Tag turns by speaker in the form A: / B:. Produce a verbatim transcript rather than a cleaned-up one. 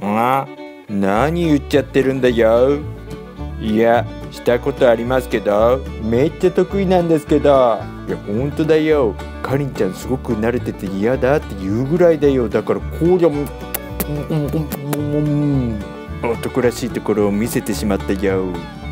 A: あ、何言っちゃってるんだよ。いや、したことありますけど、めっちゃ得意なんですけど。いや、ほんとだよ。かりんちゃんすごく慣れてて嫌だって言うぐらいだよ。だからこうじゃもう、男らしいところを見せてしまったよ。